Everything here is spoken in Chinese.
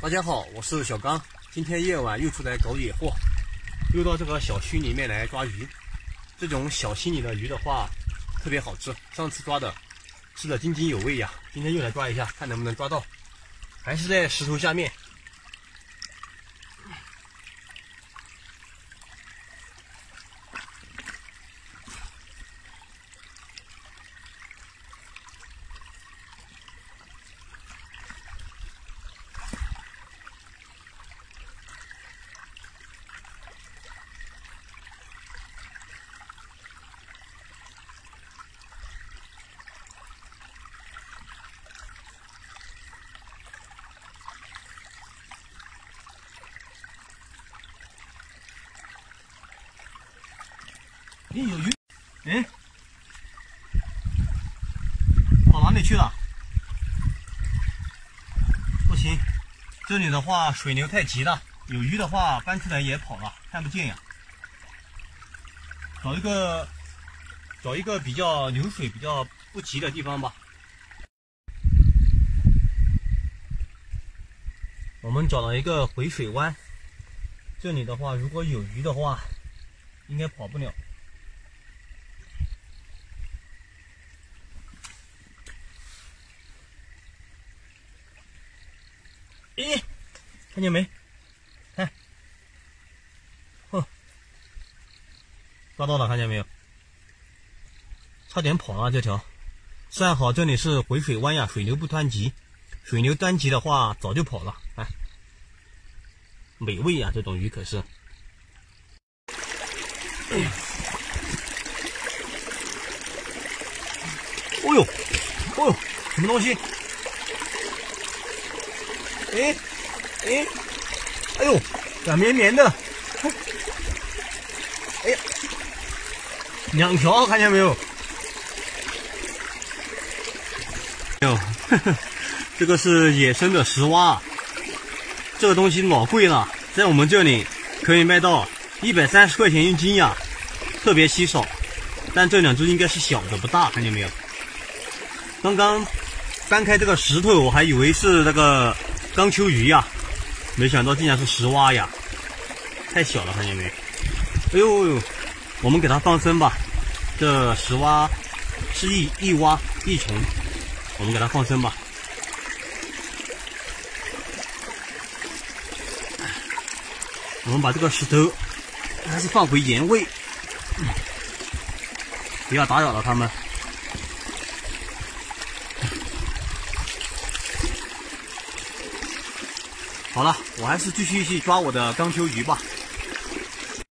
大家好，我是小刚，今天夜晚又出来搞野货，又到这个小溪里面来抓鱼。这种小溪里的鱼的话，特别好吃，上次抓的吃得津津有味呀。今天又来抓一下，看能不能抓到，还是在石头下面。有鱼，哎，跑哪里去了？不行，这里的话水流太急了，有鱼的话搬出来也跑了，看不见呀。找一个比较流水比较不急的地方吧。我们找了一个回水湾，这里的话如果有鱼的话，应该跑不了。咦，看见没？看，抓到了，看见没有？差点跑了这条。算好这里是回水湾呀，水流不湍急，水流湍急的话早就跑了。哎，美味呀，这种鱼可是。哦呦，哦呦，什么东西？哎呦，软绵绵的，哎呀，2条，看见没有？哎呦，这个是野生的石蛙，这个东西老贵了，在我们这里可以卖到130块钱1斤呀，特别稀少。但这2只应该是小的，不大，看见没有？刚刚翻开这个石头，我还以为是那个钢球鱼呀，没想到竟然是石蛙呀，太小了，看见没？哎呦，我们给它放生吧。这石蛙是一蛙一虫，我们给它放生吧。我们把这个石头还是放回原位，不要打扰了它们。好了，我还是继续去抓我的钢球鱼吧。